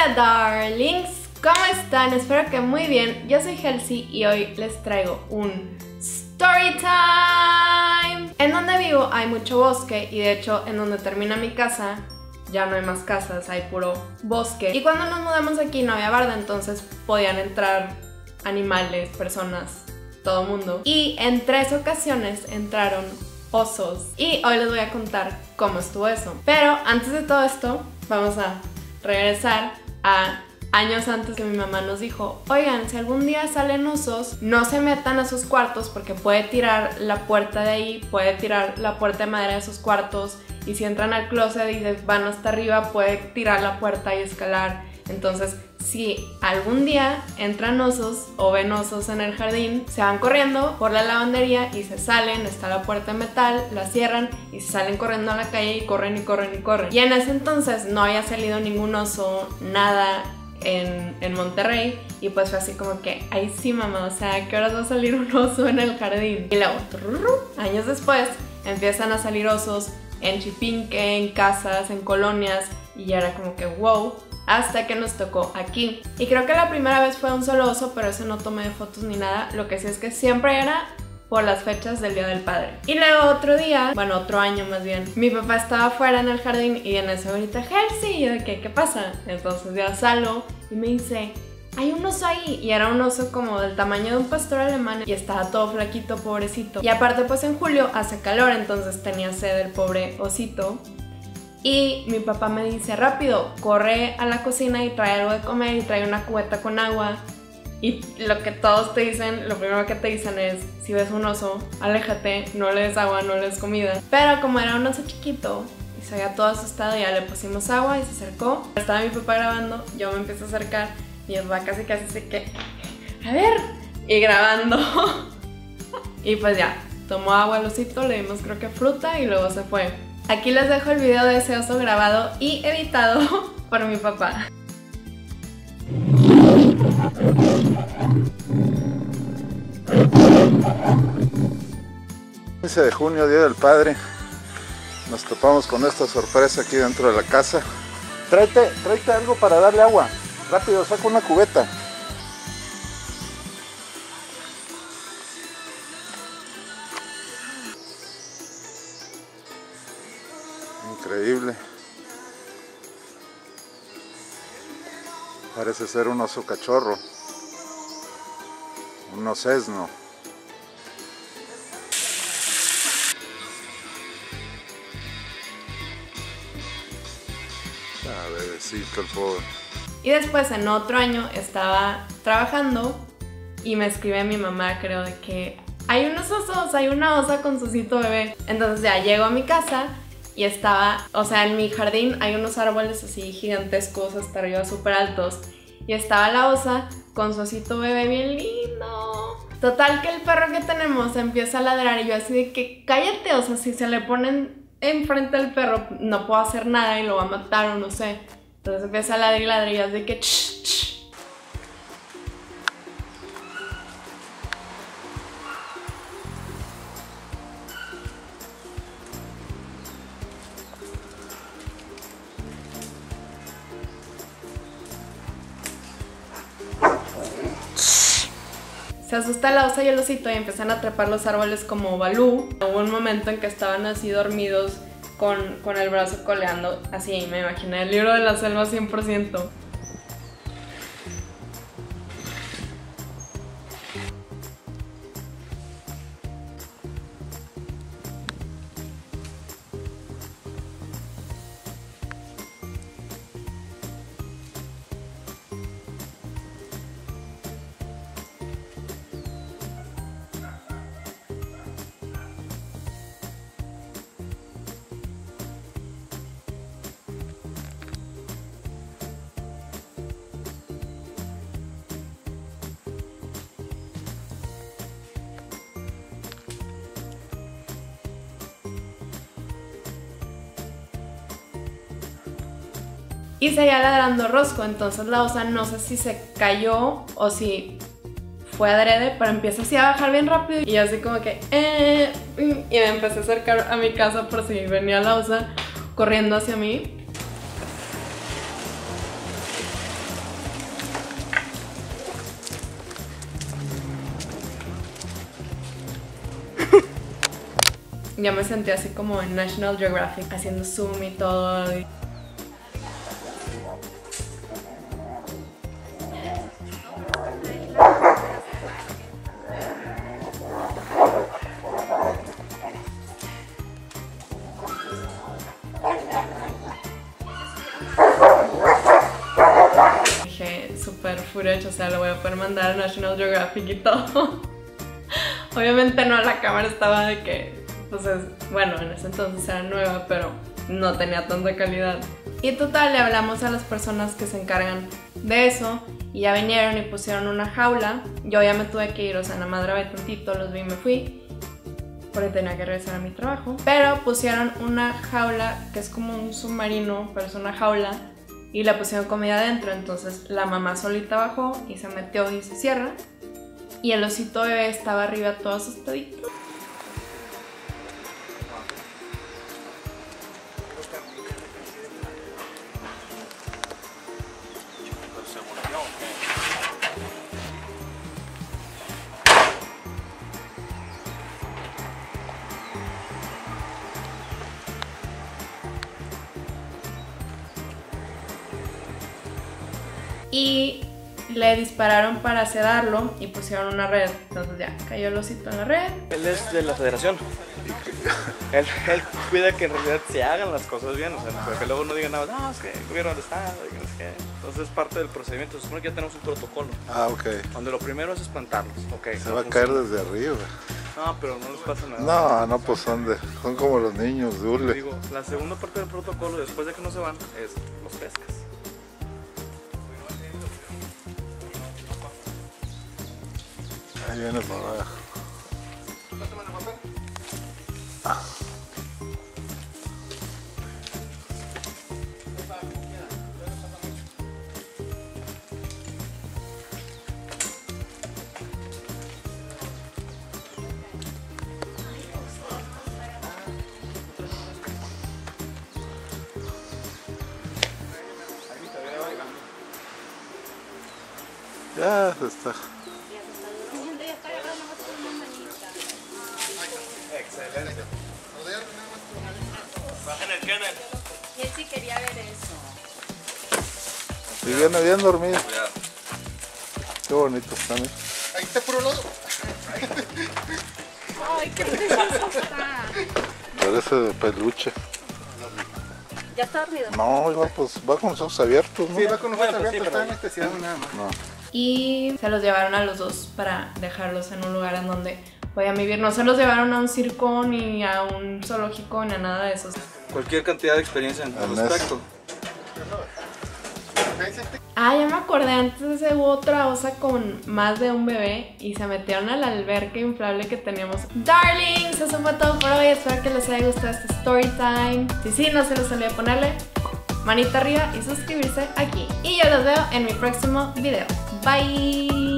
Hola darlings, ¿cómo están? Espero que muy bien. Yo soy Helsi y hoy les traigo un story time. En donde vivo hay mucho bosque y de hecho en donde termina mi casa ya no hay más casas, hay puro bosque. Y cuando nos mudamos aquí no había barda, entonces podían entrar animales, personas, todo mundo. Y en 3 ocasiones entraron osos. Y hoy les voy a contar cómo estuvo eso. Pero antes de todo esto, vamos a regresar a años antes que mi mamá nos dijo: oigan, si algún día salen osos, no se metan a sus cuartos porque puede tirar la puerta de ahí, puede tirar la puerta de madera de sus cuartos, y si entran al closet y van hasta arriba, puede tirar la puerta y escalar. Entonces, si algún día entran osos o ven osos en el jardín, se van corriendo por la lavandería y se salen, está la puerta de metal, la cierran y se salen corriendo a la calle y corren y corren y corren. Y en ese entonces no había salido ningún oso, nada en Monterrey, y pues fue así como que, ay sí mamá, o sea, ¿a qué horas va a salir un oso en el jardín? Y luego, años después, empiezan a salir osos en Chipinque, en casas, en colonias, y ya era como que wow, hasta que nos tocó aquí. Y creo que la primera vez fue un solo oso, pero ese no tomé fotos ni nada. Lo que sí es que siempre era por las fechas del Día del Padre. Y luego otro día, bueno, otro año más bien, mi papá estaba afuera en el jardín y en eso ahorita Helsi, y yo de ¿qué pasa? Entonces ya salgo y me dice: hay un oso ahí, y era un oso como del tamaño de un pastor alemán y estaba todo flaquito, pobrecito. Y aparte pues en julio hace calor, entonces tenía sed el pobre osito. Y mi papá me dice: rápido, corre a la cocina y trae algo de comer y trae una cubeta con agua. Y lo que todos te dicen, lo primero que te dicen es: si ves un oso, aléjate, no le des agua, no le des comida. Pero como era un oso chiquito y se veía todo asustado, ya le pusimos agua y se acercó. Estaba mi papá grabando, yo me empiezo a acercar. Mi papá casi se que, a ver, y grabando. Y pues ya, tomó agua al osito, le dimos creo que fruta y luego se fue. Aquí les dejo el video de ese oso grabado y editado por mi papá. 15 de junio, Día del Padre. Nos topamos con esta sorpresa aquí dentro de la casa. Tráete algo para darle agua. Rápido, saca una cubeta. Increíble. Parece ser un oso cachorro. Un osesno. Ah, bebecito el pobre. Y después en otro año estaba trabajando y me escribe mi mamá, creo, de que hay unos osos, hay una osa con su osito bebé. Entonces ya llego a mi casa y estaba, o sea, en mi jardín hay unos árboles así gigantescos hasta arriba, súper altos, y estaba la osa con su osito bebé bien lindo. Total que el perro que tenemos empieza a ladrar y yo así de que cállate, o sea, si se le ponen enfrente al perro no puedo hacer nada y lo va a matar o no sé. Entonces empieza a ladrar y yo así de que se asusta la osa y el osito y empiezan a trepar los árboles como Balú. Hubo un momento en que estaban así dormidos con el brazo coleando, así me imaginé el libro de la selva 100%. Y seguía ladrando Rosco, entonces la osa no sé si se cayó o si fue adrede, pero empieza así a bajar bien rápido y yo así como que y me empecé a acercar a mi casa por si venía la osa corriendo hacia mí. Ya me sentí así como en National Geographic, haciendo zoom y todo. Dije súper furioso, o sea, lo voy a poder mandar a National Geographic y todo. Obviamente no, la cámara estaba de que, pues bueno, en ese entonces era nueva, pero no tenía tanta calidad. Y total, le hablamos a las personas que se encargan de eso y ya vinieron y pusieron una jaula. Yo ya me tuve que ir, o sea, nada más grabé tantito, los vi y me fui, porque tenía que regresar a mi trabajo. Pero pusieron una jaula que es como un submarino, pero es una jaula, y le pusieron comida adentro. Entonces la mamá solita bajó y se metió y se cierra. Y el osito bebé estaba arriba todo asustadito. Y le dispararon para sedarlo y pusieron una red. Entonces ya cayó el osito en la red. Él es de la federación. Él cuida que en realidad se hagan las cosas bien, o sea, que luego no digan nada, no, es que el gobierno del estado, y no sé qué. Entonces es parte del procedimiento, se supone que ya tenemos un protocolo. Ah, ok. Donde lo primero es espantarlos, ok. Se va a caer desde arriba. No, pero no les pasa nada. No, no, pues son como los niños, dule. Digo, la segunda parte del protocolo, después de que no se van, es los pescas. Ahí viene para abajo. Ya está. Excelente. Bajen el kennel. Él sí quería ver eso. Y viene bien dormido. Qué bonito está, ¿eh? Ahí está puro lodo. Ay, qué precioso está. Parece de peluche. ¿Ya está dormido? No, va con los ojos abiertos, ¿no? Sí, va con los ojos abiertos, sí, está pero- anestesiado nada más. No. Y se los llevaron a los dos para dejarlos en un lugar en donde podían vivir. No se los llevaron a un circo, ni a un zoológico, ni a nada de eso. Cualquier cantidad de experiencia al Ernesto. respecto. Ah, ya me acordé, antes hubo otra osa con más de un bebé y se metieron a la alberca inflable que teníamos. Darlings, eso fue todo por hoy. Espero que les haya gustado este story time. Si sí, no se les olvide ponerle manita arriba y suscribirse aquí. Y yo los veo en mi próximo video. Bye.